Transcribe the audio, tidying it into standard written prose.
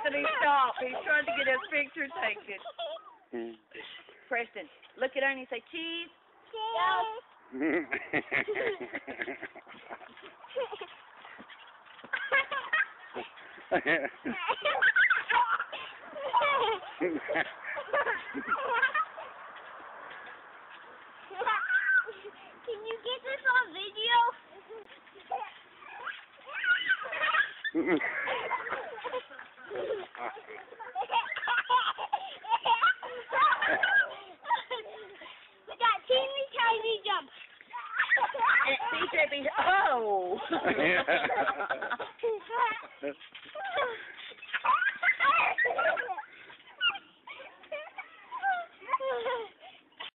Anthony, stop. He's trying to get his picture taken. Preston, look at her and you say, cheese. Cheese. Can you get this on video? We got teeny tiny jump. BJ, oh!